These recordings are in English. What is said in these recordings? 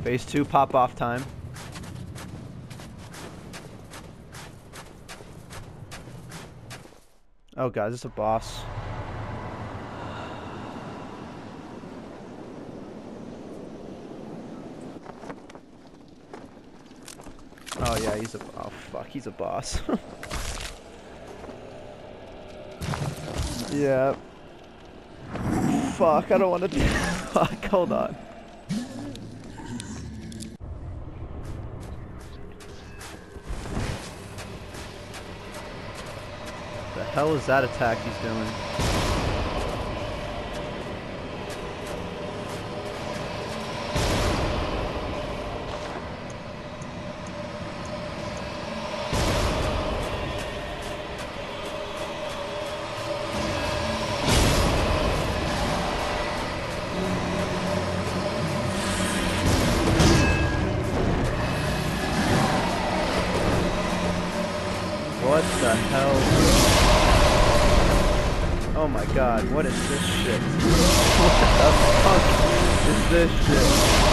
Phase 2 pop off time. Oh god, is this a boss? Oh yeah, he's a, oh fuck, he's a boss. Yeah. Fuck, I don't want to. Fuck, hold on. The hell is that attack he's doing? What the hell? Oh my god, what is this shit? What the fuck is this shit?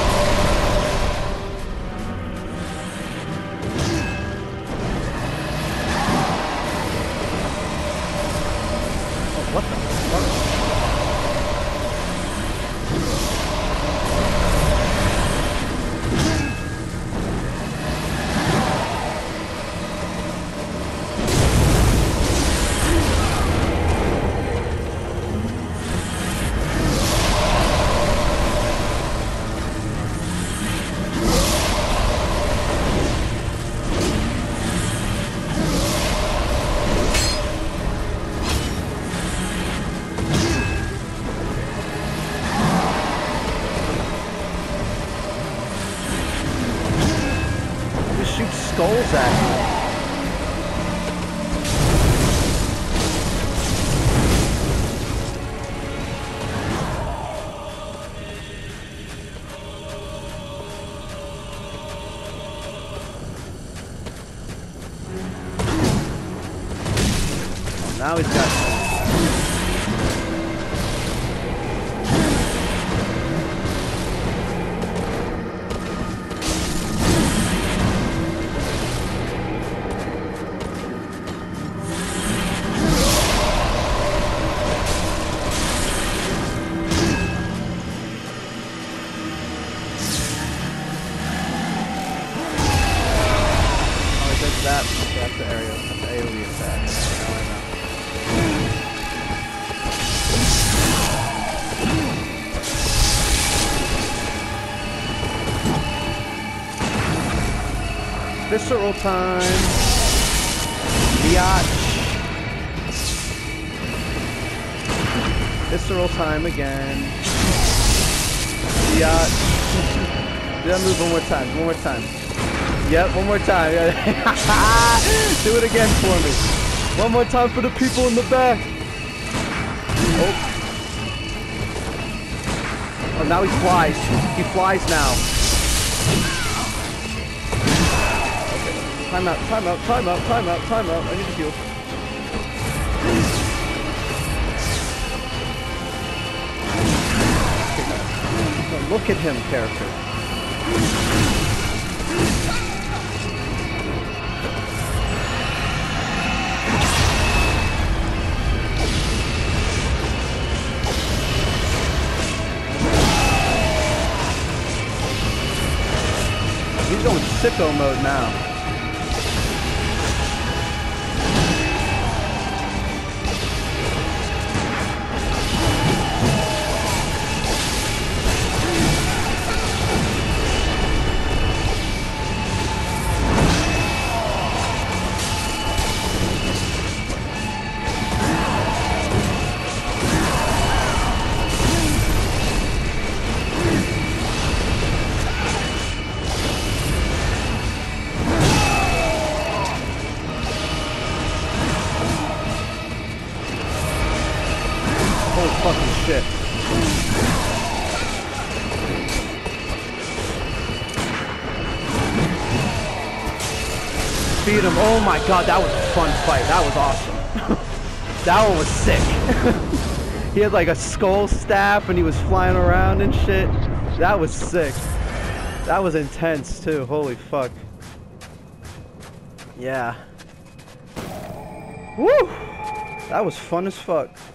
Oh, what the fuck? Shoot skulls at me. Now he's got. That's the area. That's the AoE attack. Visceral time. Biatch. Visceral time again. Biatch. Do that move one more time. One more time. Yep, one more time. Do it again for me. One more time for the people in the back. Oh. Oh, now he flies. He flies now. Okay. Time out, time out, time out, time out, time out. I need to heal. Okay. Look at him, character. He's going sicko mode now. Holy fucking shit. Beat him. Oh my god, that was a fun fight. That was awesome. That one was sick. He had like a skull staff and he was flying around and shit. That was sick. That was intense too. Holy fuck. Yeah. Woo! That was fun as fuck.